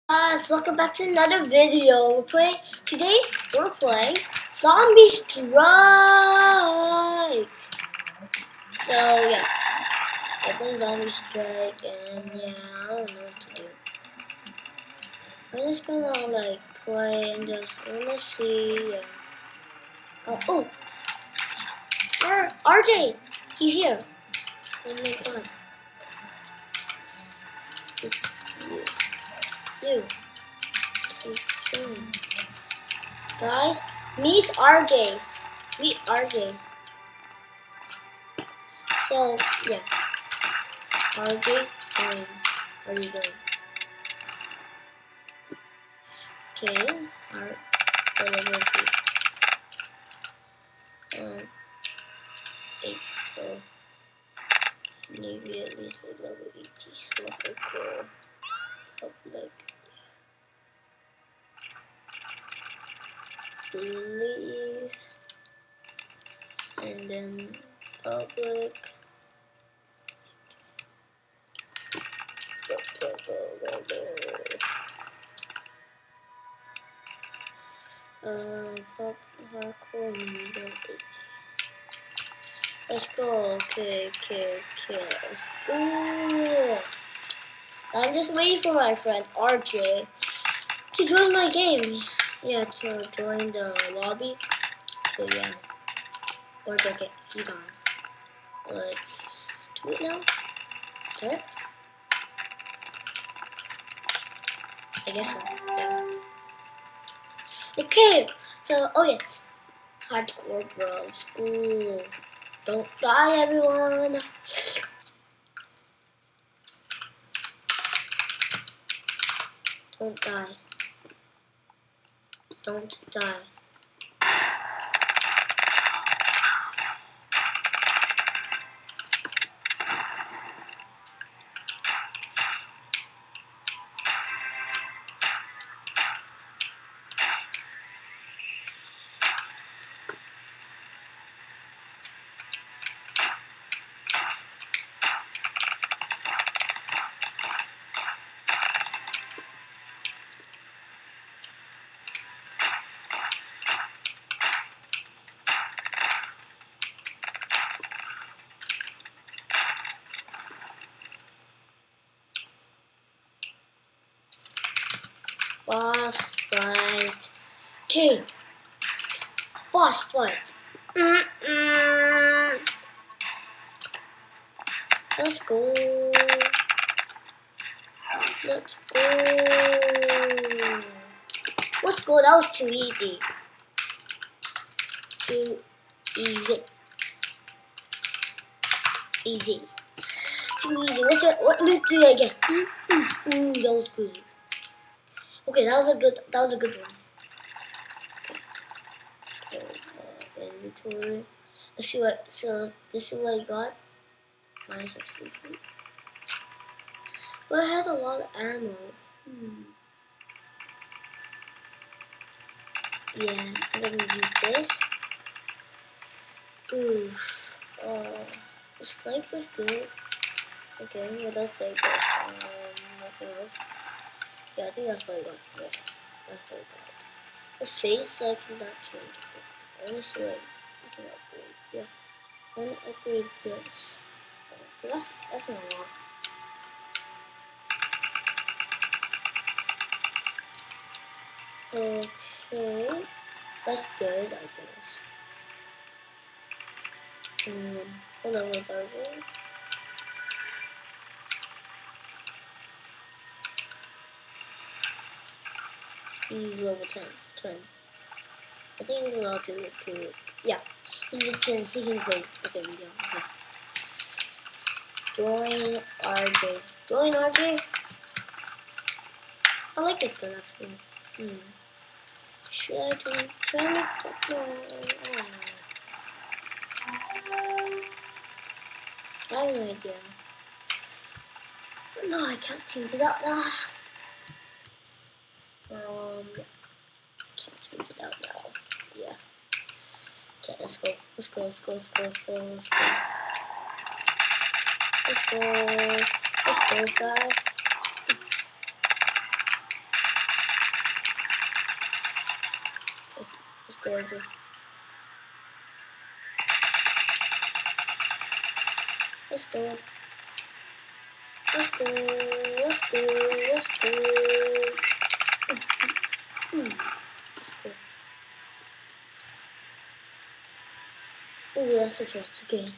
Guys, welcome back to another video. Today we're playing Zombie Strike. So yeah, we're playing Zombie Strike, and yeah, I don't know what to do. I'm just gonna like play and just wanna see. Oh, RJ, he's here. Oh my god, it's you. Keep showing. Guys, meet RJ. Meet RJ. So yeah. RJ, what are you doing? Okay, alright, whatever it is. 8, so maybe at least like level 80, so I go up like leave, and then public, let's go, okay, let's go. I'm just waiting for my friend RJ to join my game. Yeah, to join the lobby. So yeah, RJ, he's on. Let's do it now. Start. I guess so. Yeah. Okay. So, oh yes, hardcore bro, school. Don't die, everyone. Don't die. Don't die. Boss fight. Okay. Boss fight. Let's go. Let's go. Let's go. That was too easy. Too easy. Easy. Too easy. What loot did I get? That was good. Okay, that was a good one. Okay, inventory. Let's see what. So this is what I got. Minus 63. But it has a lot of ammo. Yeah, I'm gonna use this. Oof. The sniper's good. Okay, what else did I get? Nothing else. Yeah, I think that's what I got. Yeah, that's what I got. The face I cannot change. I want to see what I can upgrade. Yeah, I want to upgrade this. Okay, that's not a lot. Okay, that's good, I guess. Hold on, what are we? He's level 10. I think he's allowed to yeah. He can play. Okay, we go. Okay. Join RJ. Join RJ? I like this gun actually. Should I join? I have no idea. No, I can't change it out now. Can't change it out now. Yeah. Okay, let's go. Let's go guys. Georgia. Let's go. Let's go. Let's go. Let's go. Let's go. Ooh, that's a trust again.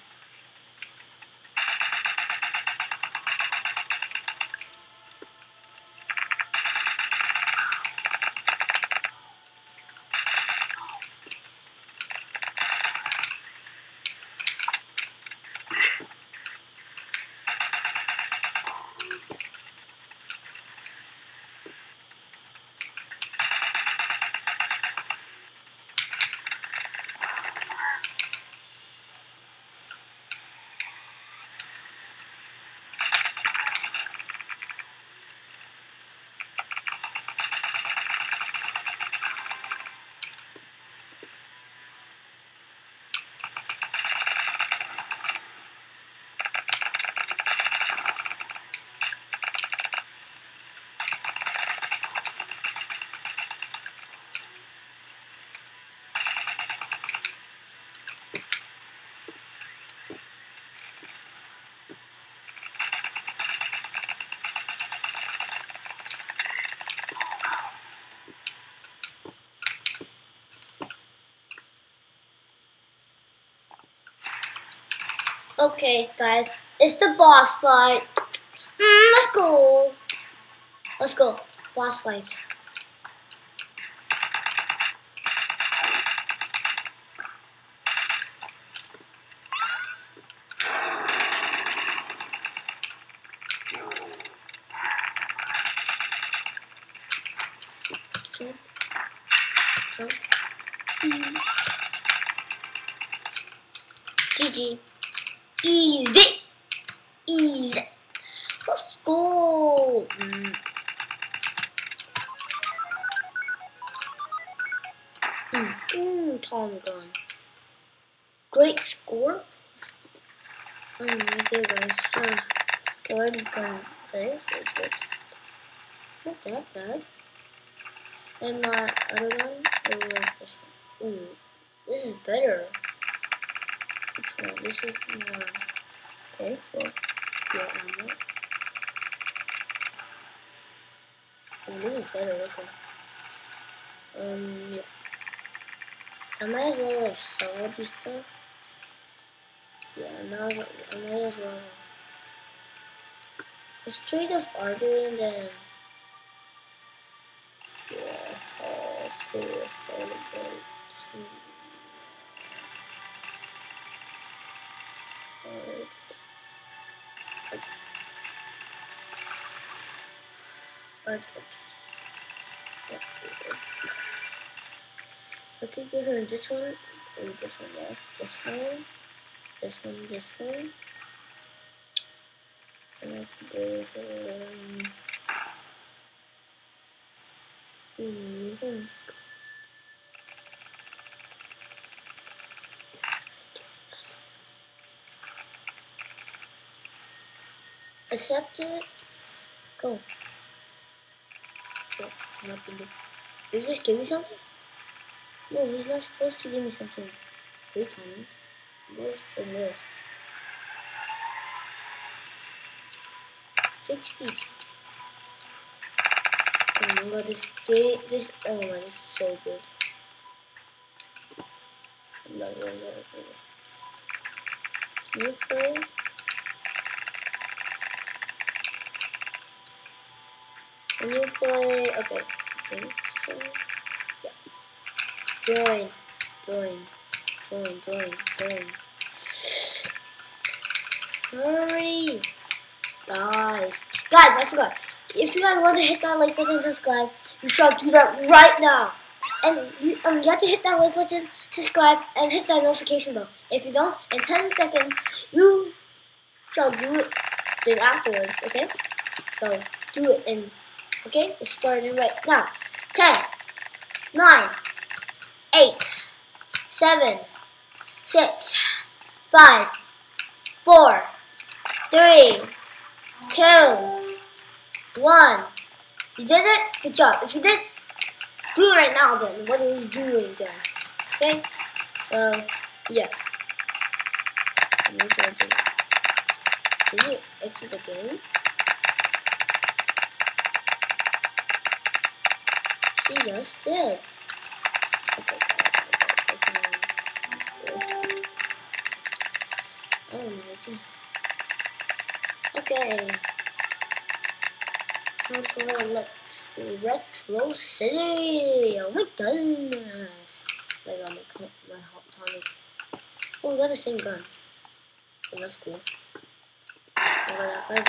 Okay, guys, it's the boss fight. Let's go. Let's go. Boss fight. GG. Easy. Easy. Let's go. Tommy gun. Great score. Okay, guys. What is going play? Not that bad. And my other one, it was this one. Ooh, this is better. Which one? This is more. Okay, for your ammo. Oh, this is better. Okay. Yeah. I might as well like sell this stuff. Yeah, I might as well. Let's trade of Arden and then. Yeah, see what's going on. Okay, give her this one, and this one there, this one, this one, this one, and I can give her, this one. Accept it. Go. What happened? Did you just give me something? No, he's not supposed to give me something. Wait a minute. What's in this? 60. Oh my god, this game, oh my god, this is so good. I'm not really gonna play this. Can you play? Can you play? Okay, I think so. Yeah. Join. Hurry. Guys, I forgot. If you guys want to hit that like button and subscribe, you should do that right now. And you have to hit that like button, subscribe, and hit that notification bell. If you don't, in 10 seconds, you shall do it then afterwards, okay? So, do it in, okay? It's starting right now. 10, 9, 8, 7, 6, 5, 4, 3, 2, 1. You did it? Good job. If you did, do it right now then. What are you doing then? Okay. Yeah. Did you exit the game? She just did. Okay, okay. Retro City. Oh my goodness. Like my hot tonic. Oh, we got the same gun. Oh, that's cool. Oh, that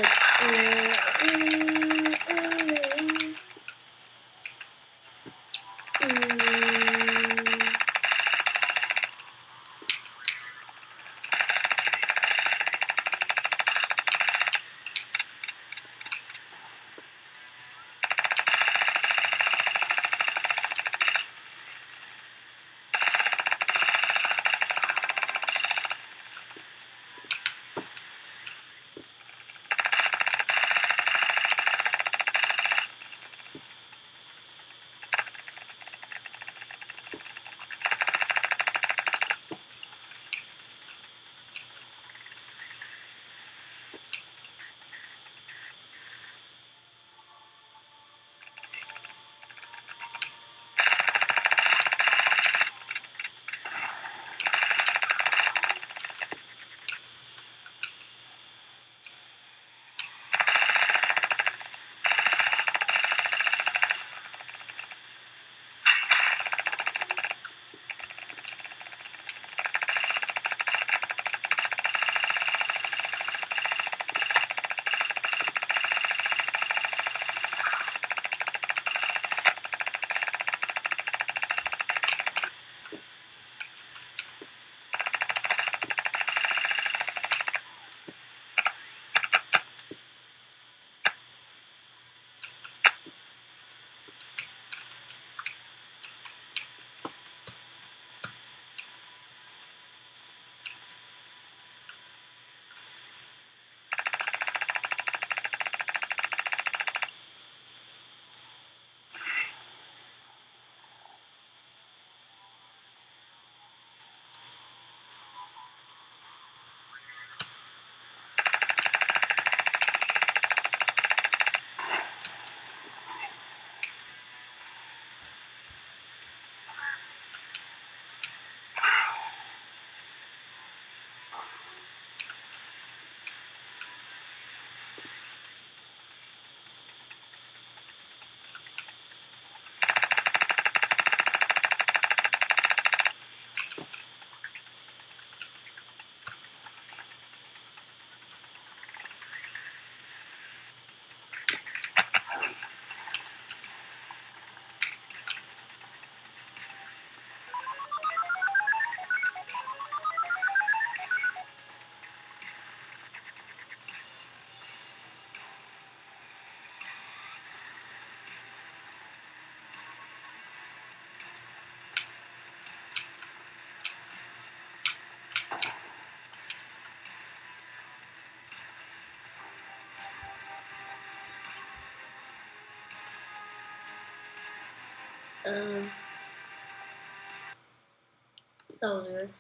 was weird.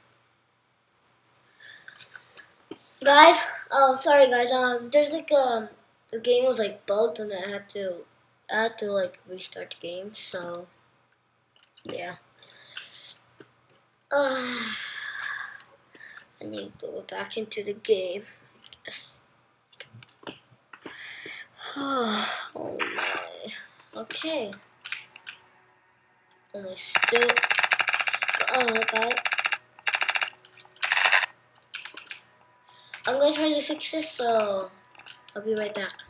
Guys, oh sorry guys, there's like the game was like bugged and I had to like restart the game, so yeah. I need to go back into the game. Yes. Oh my. Okay. And I still got it. I'm gonna try to fix this, so I'll be right back.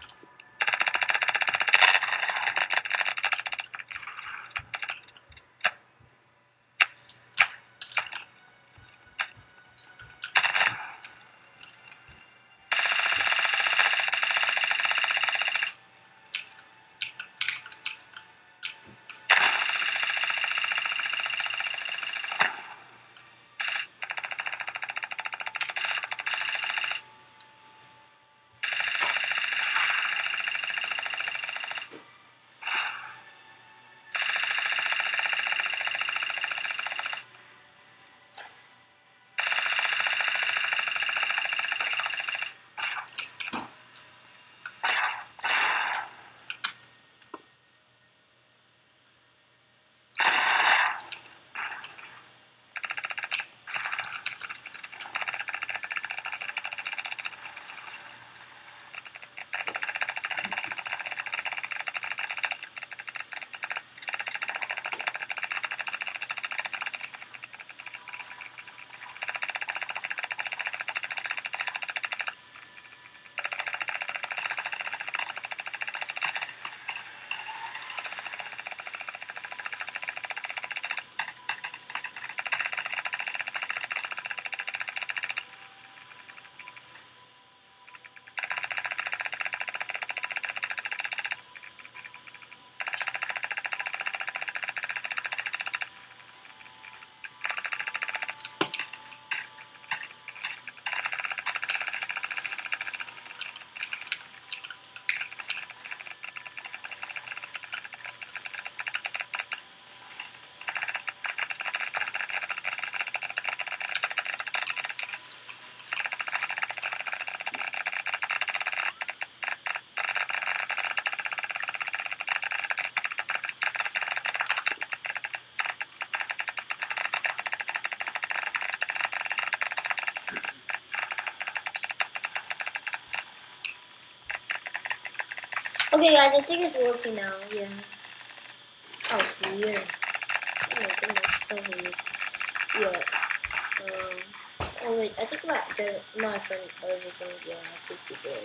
Okay, guys, I think it's working now. Yeah. Oh, weird. Oh my goodness, so weird. Yeah. Oh wait, I think my friend already joined. Yeah, I think he did.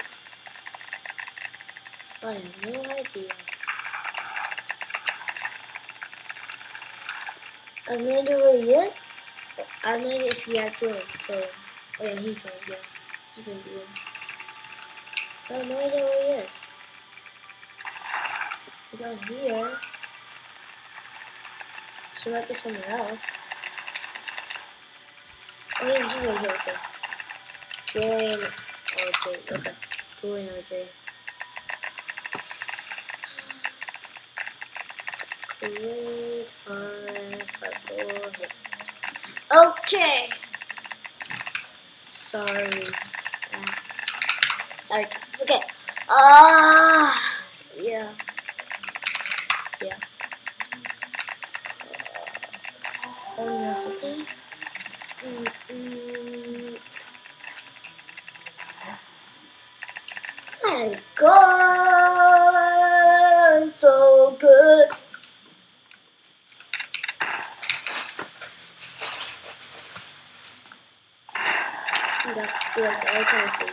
I have no idea. I have no idea where he is. I have no idea if he had joined. So, oh yeah, he joined. Yeah, he's in the game. I have no idea where he is. He's not here. He might be somewhere else. Oh yeah, he's right here. Okay. Join RJ. Okay. Join RJ. Create RF54 hit. Okay. Sorry. Sorry. It's okay. Yeah. Yeah. Oh yes, okay. My God, so good. Yeah, okay.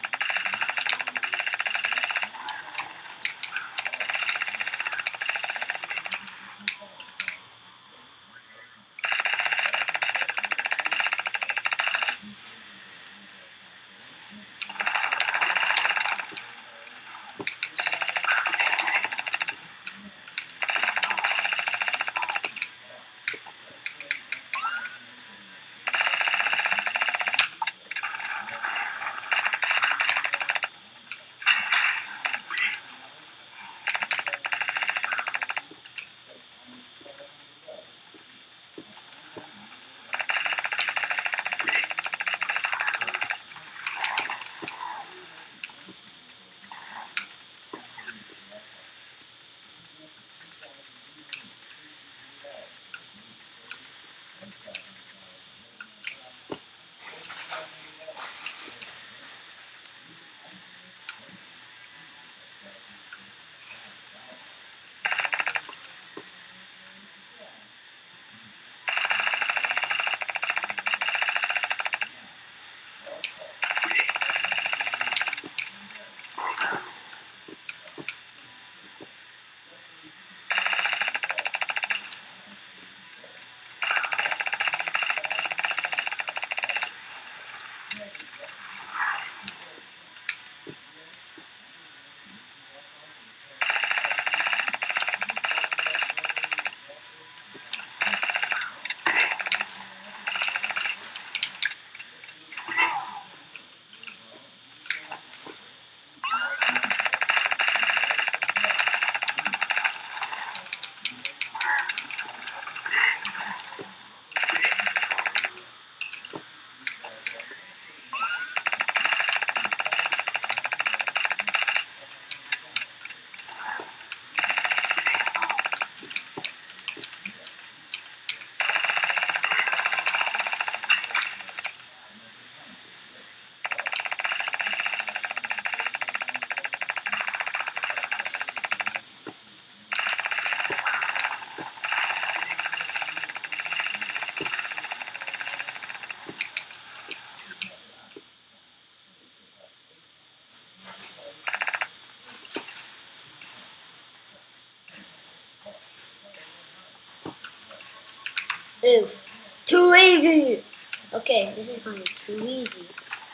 Oof. Too easy. Okay, this is gonna be too easy.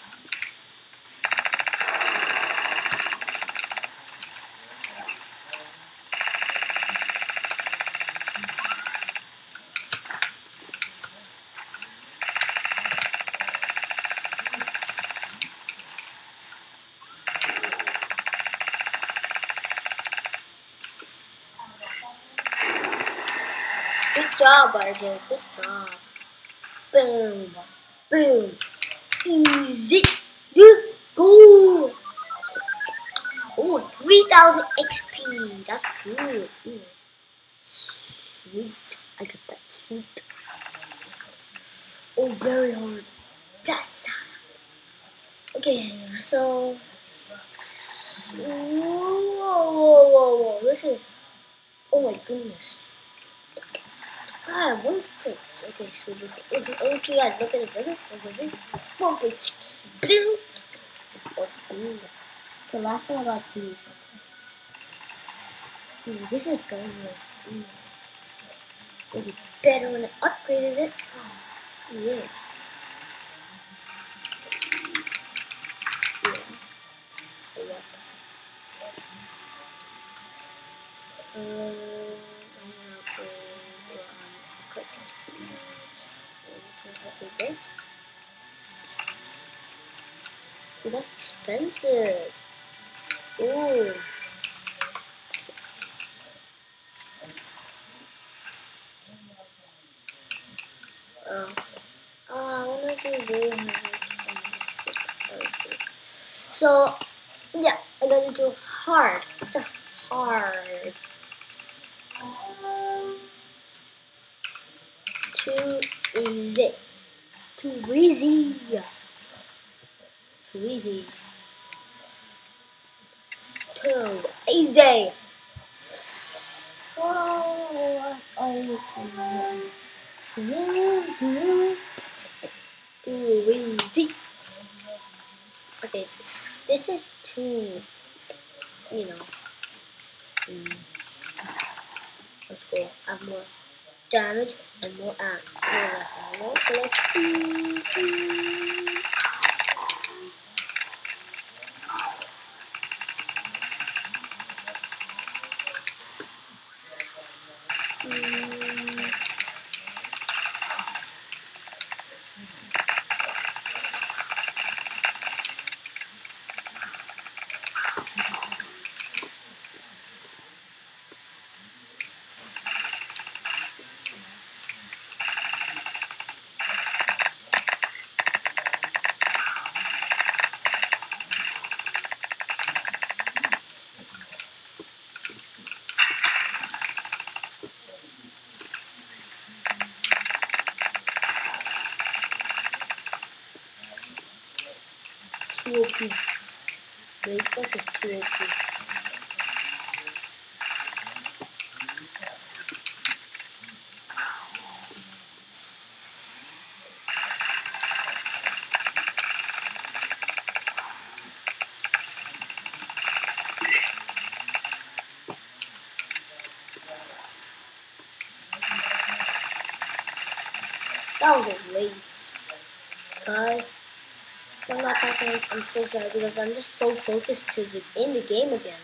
Good job, RJ. Good job. Boom. Boom. Easy. Let's go. Oh, 3,000 XP. That's good. Ooh. Sweet. I got that. Sweet. Oh, very hard. Yes. Okay, so Whoa. This is. Oh my goodness. God, 1.6. Okay, so okay, guys, look at it. Look at it. 1.6. Blue. The last one I got 2. Ooh, this is good. It'll be better when I upgraded it. Oh, yeah. I'm gonna upgrade this. Ooh, that's expensive. Ooh. I wanna do very hard. So, yeah, I'm gonna do hard. Just hard. Too easy. Too easy. Too easy. Too easy. Too easy. Okay, this is too, you know. Let's go. Have more damage and more amp. More. So let's too OP. Breakfast is too OP. That was a waste. Guys, I'm not talking. I'm so sorry because I'm just so focused to be in the game again.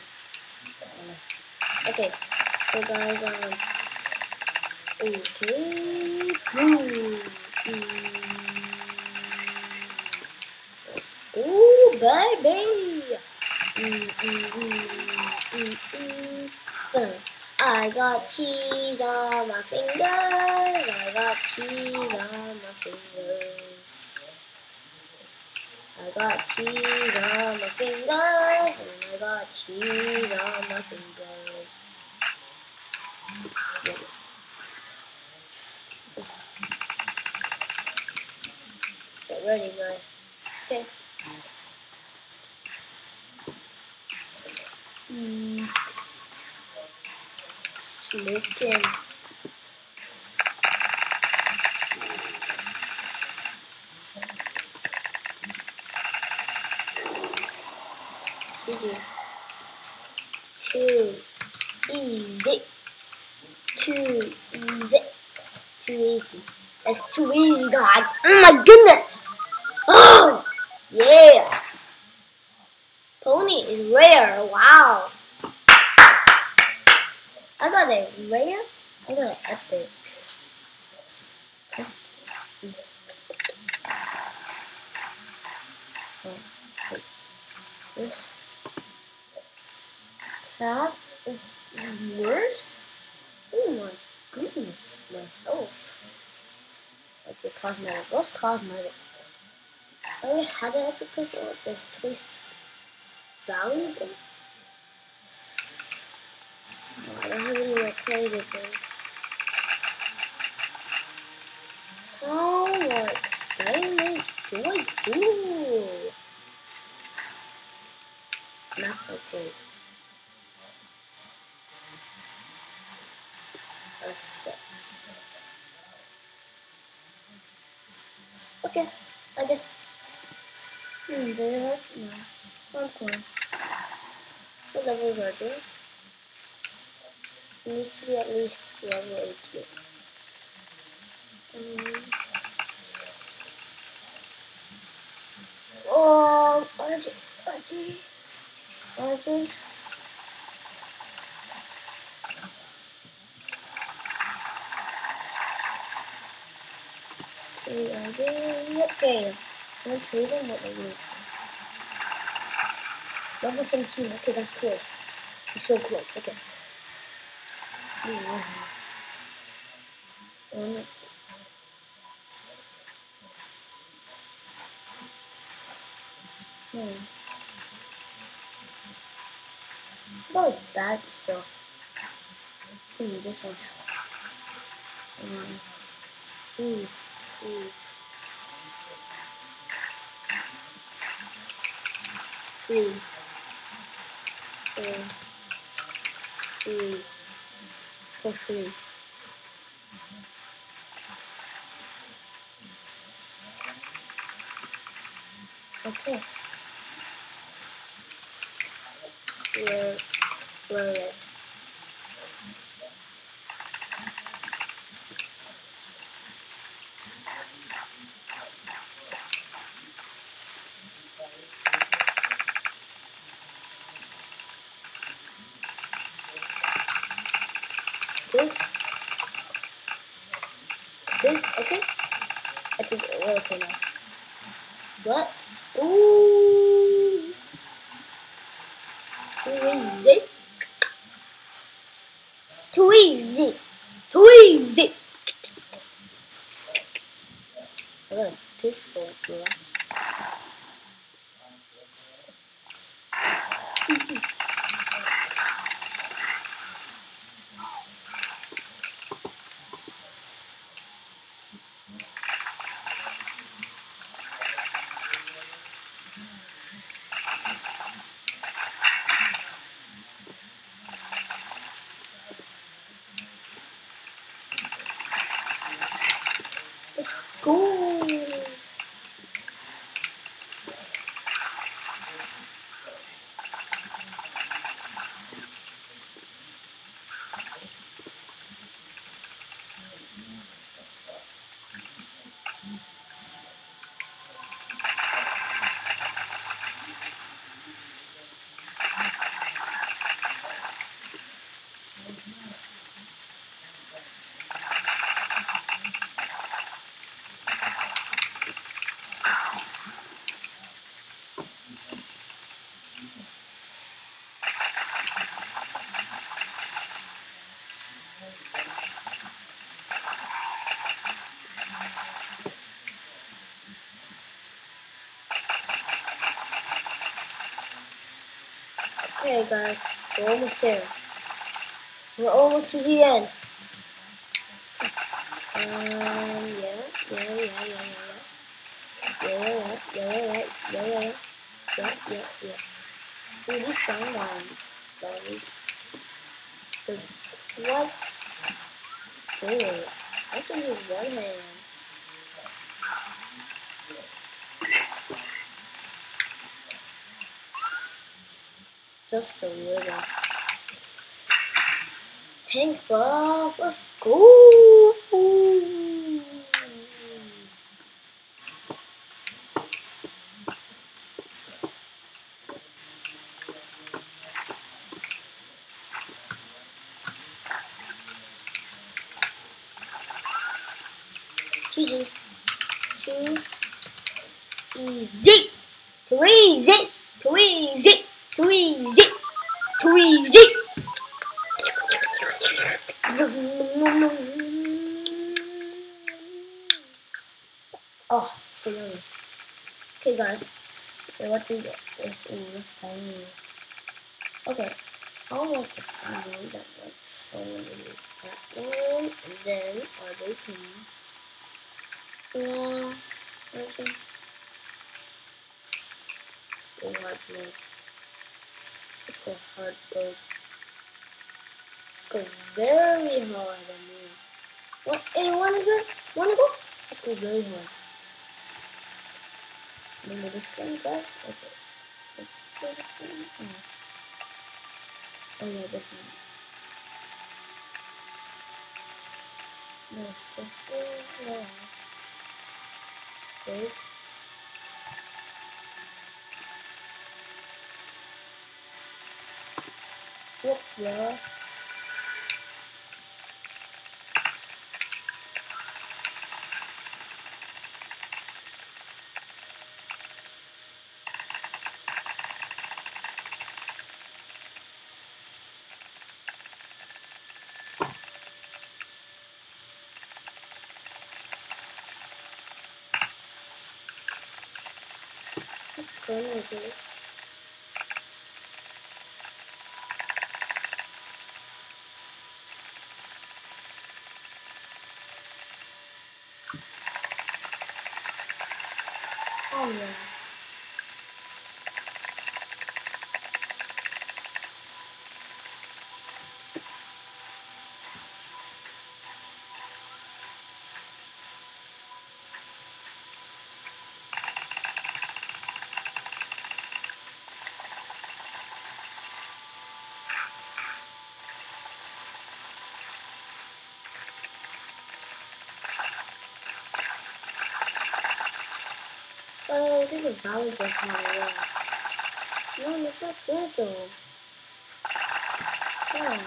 Okay, so guys, okay, ooh, baby. I got cheese on my fingers. I got cheese on my fingers. I got cheese on my fingers. And I got cheese on my fingers. Get ready, guys. Okay. Smoking. Easy. Too easy. Too easy. Too easy. That's too easy, guys. Oh my goodness. Oh, yeah. Pony is rare. Wow. I got a rare. I got an epic. This cat is worse. Oh my goodness, my health. Okay, cosmetic. What's cosmetic? I already had an epic pistol. There's choice valuable. Oh, I don't have any more crazy things. How much damage do I do? Not so cool. Did it hurt? No. Popcorn. What levels are there? It needs to be at least level 18. Oh, RJ. Okay. I'll trade him what they use. Level 17. Okay, that's cool. It's so close. Okay. Not bad stuff. This one. Oof. Free. For free. Okay. We're it. This, okay? I think it will okay now. What? Ooh! Too easy! I got a pistol, bro. Let's go! Okay guys, we're almost there. We're almost to the end. Yeah. Really strong one. Sorry. What? Oh, I can use one hand. Just a little. Tank buff, let's go! GG. Too easy. Too easy. Too easy. Too easy. Too easy. Oh, okay guys. Okay, what do we get? This is tiny. Okay. How much is that much? So we need that one, and then are they clean? Yeah. Okay. Go hard mode. Let's go hard mode. Let's go very hard. I mean, what? Hey, wanna go? Let's go very hard. Remember this thing, guys? Okay. Let's go this thing. Oh yeah, this one. No, this one. Yeah. Wait. Whoop, yeah. What's going on here? Oh yeah. Oh, this is volleyball power, yeah. No, that's not good though. Yeah.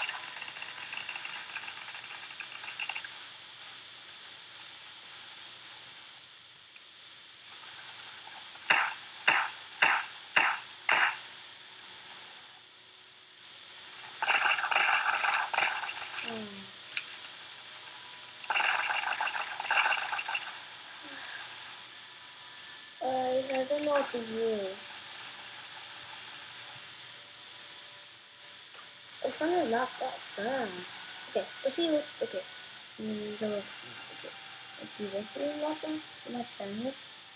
I don't know what to use. It's gonna not that fast. Okay, let's see what. Okay. Okay. Let's see this one weapon. Not sandwich.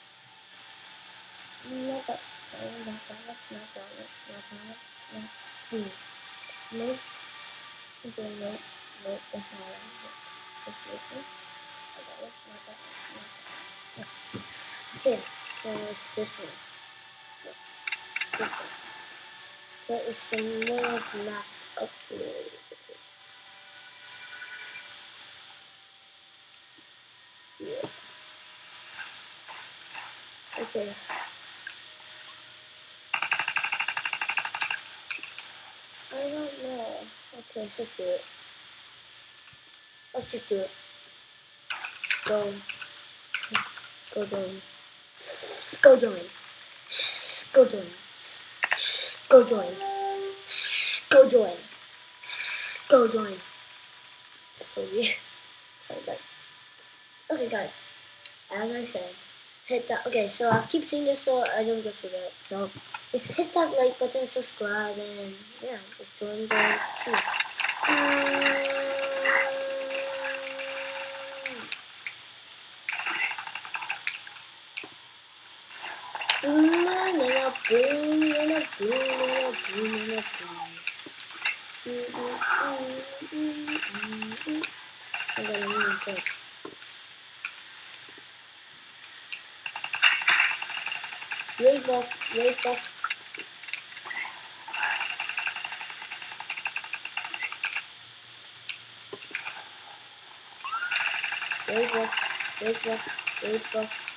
Not that. Sorry, not that. Not that. Not that. Not. Nope. Okay, nope. Nope. That's not it. Just this one. I got it. Not that. Not that. Okay, so it's this one. This one. That is the more max upgrade. Yeah. Okay. I don't know. Okay, let's just do it. Let's just do it. Go. Go join. Go join. Go join. Go join. Go join. Go join. So weird. So bad. Okay, guys. As I said, hit that. Okay, so I'll keep saying this so I don't forget. So just hit that like button, subscribe, and yeah, just join the team. Raise box, raise box. Raise box, raise box, raise box.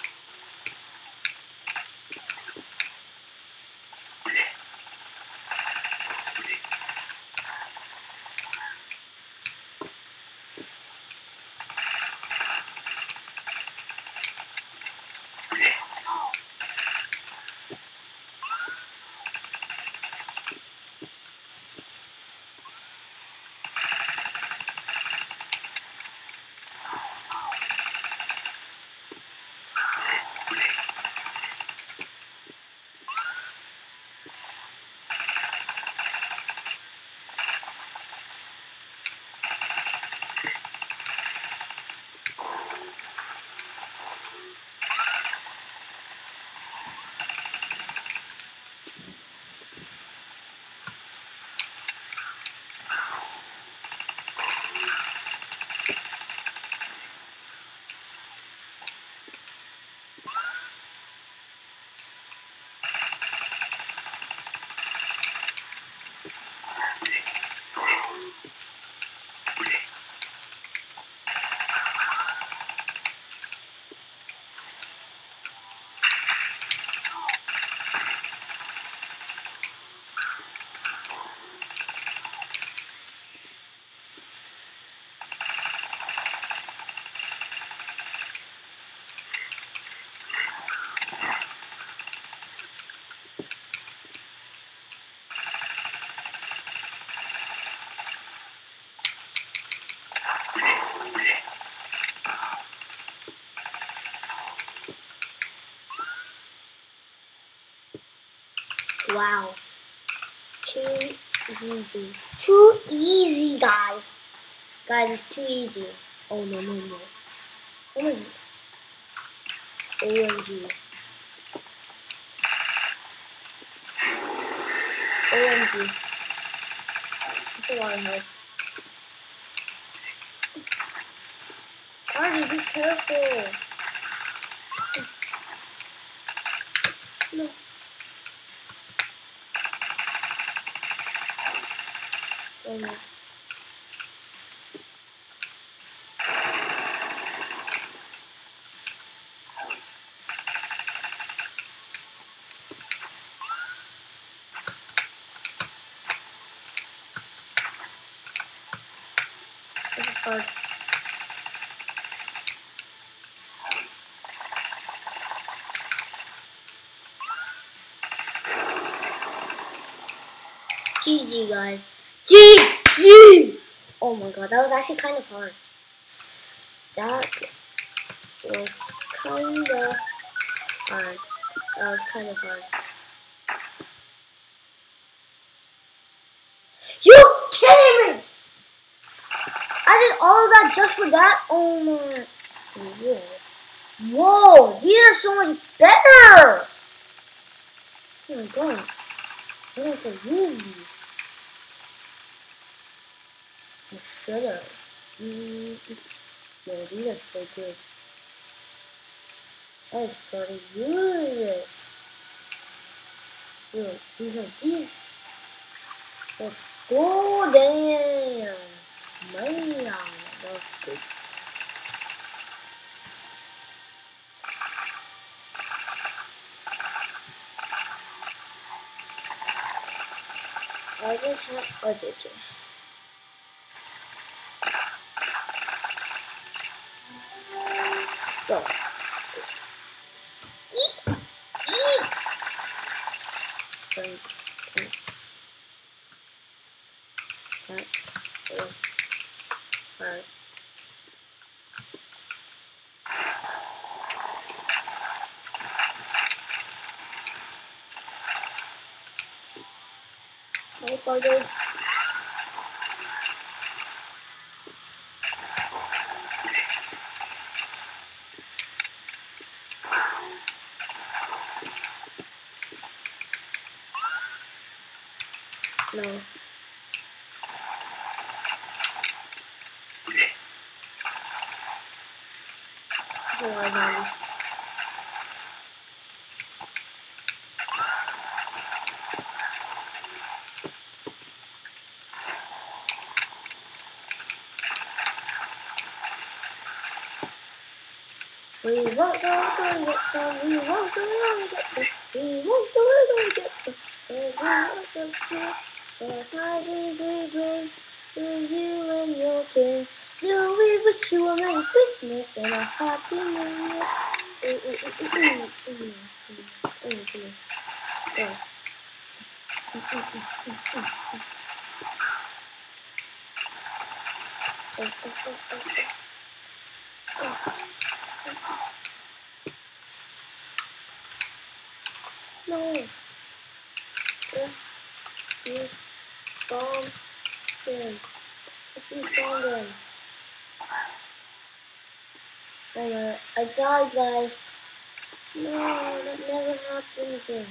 Wow. Too easy. Too easy, guys. Guys, it's too easy. Oh, no, no, no. OMG. OMG. OMG. That's a lot of health. Artie, be careful. No. Oh no. This is hard. GG, guys. GG! Oh my god, that was actually kind of hard. That was kind of hard. That was kind of hard. You kidding me? I did all of that just for that? Oh my. Whoa. Whoa, these are so much better. Oh my god. I have to use these. I should have. No, these are so good. I just gotta use it. Yo, these. Let's go, damn. Man, that's good. I just have a ticket. Go. Eat. Alright. Hope I do. No. Oh, I know. We won't go to get some, we won't go to get them, we won't go to get them, there's not a trip, but I think we bring to you and your kin. Do we wish you a Merry Christmas and a Happy New Year? No, just use bomb them. Just use bomb them. Oh my, I died, guys. No, that never happens again.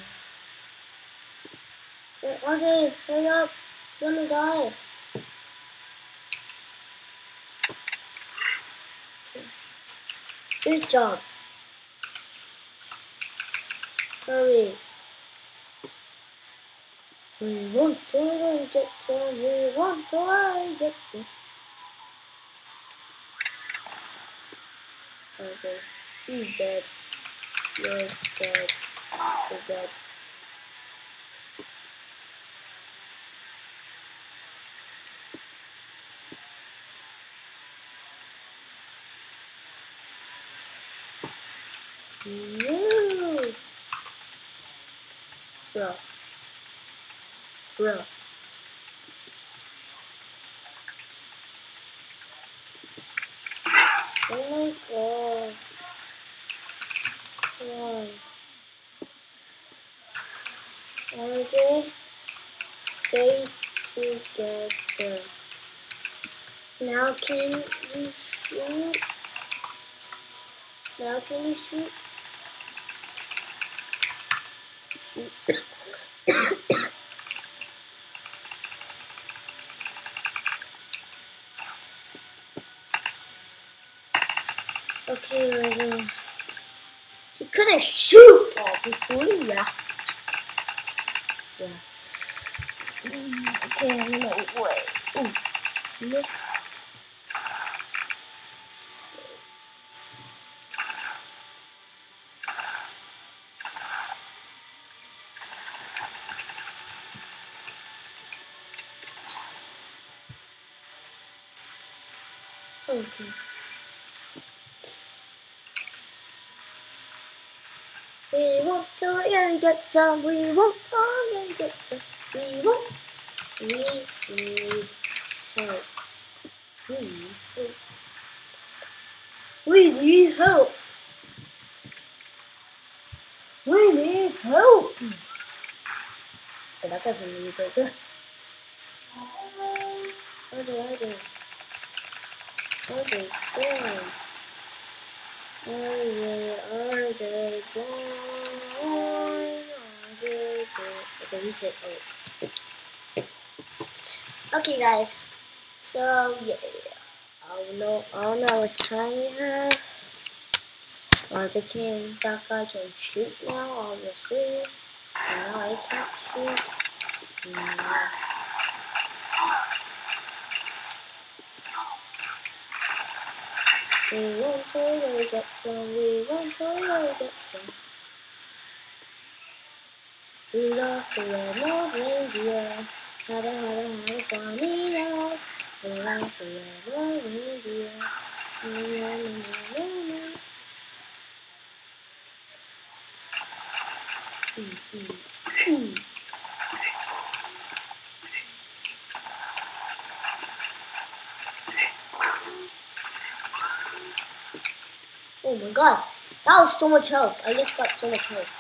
Wait, RJ, hurry up. You're gonna die. Okay. Good job. Hurry. We won't totally get them. We won't totally get them. Okay, he's dead. You're dead. You're dead. No! Bro. Bro. Oh my god. Why? RJ, can you shoot? Now can you shoot? Shoot. Okay, he couldn't shoot. Oh, before, yeah. Yeah. Okay, I'm gonna wait. Ooh, miss. Okay. We want to get some. We want to get some. We want. We need help. We need help. We need help. We need help. That doesn't really go good. Okay. Are they going? Okay, he said, oh. Okay, guys. So, yeah. I don't know how much time we have. That guy can shoot now, obviously. And now I can't shoot. We want to get some, we want to get some. We love the red reindeer. Had a funny life. We love the red reindeer. Oh my god, that was so much health. I just got so much health.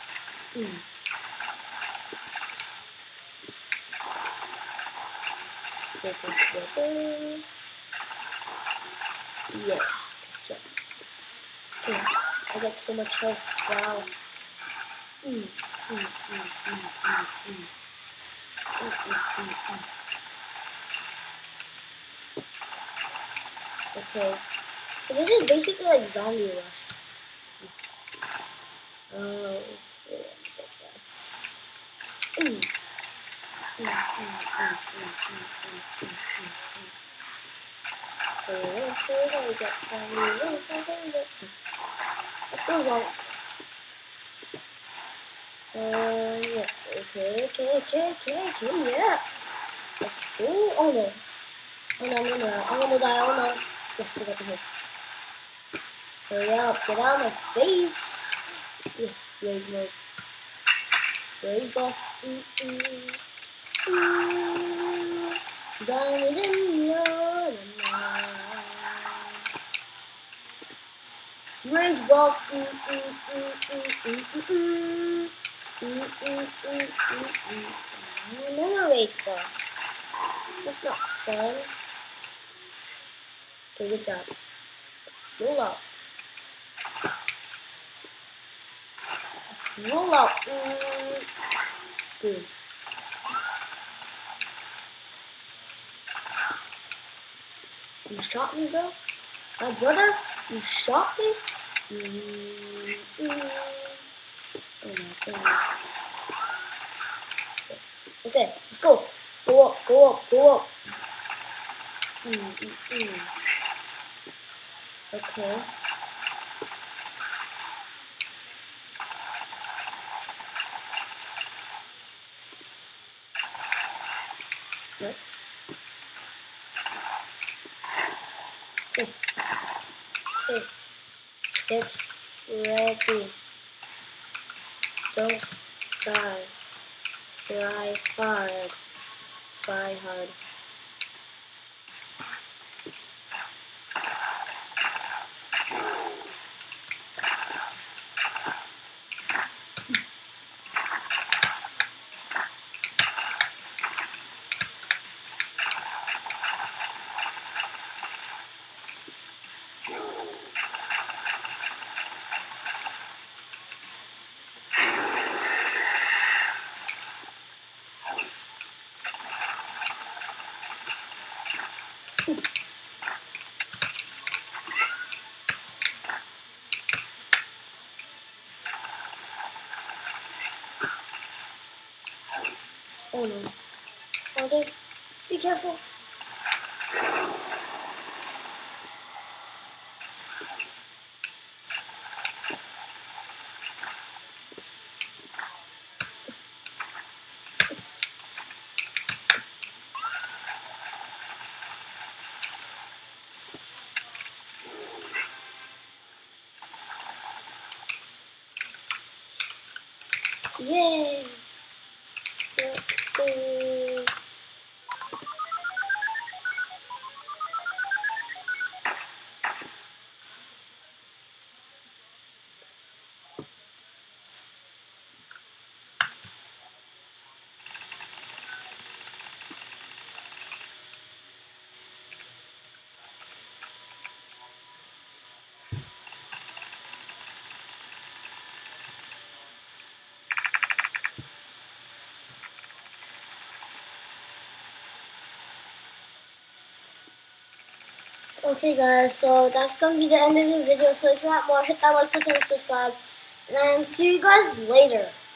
Yeah. Okay. I got so much health. Wow. Okay. So this is basically like Zombie Rush. Oh, yeah. Yeah. Okay, yeah. Let's go. Oh no. I'm gonna die, oh no. Yes, I got the hit. Hurry up, get out of my face. Yes, rage mode. Rage buff. Diamond in your rage buff. Another rage buff. That's not fun. Okay, good job. Roll out. Roll out. Good. You shot me, bro? My brother? You shot me? Oh my god. Okay, let's go. Go up. Okay. Yep. Okay. Get ready. Don't die. Try hard. Oh no. RJ, be careful. Yay! Let's go. Okay guys, so that's gonna be the end of the video. So if you want more, hit that like button and subscribe. And see you guys later.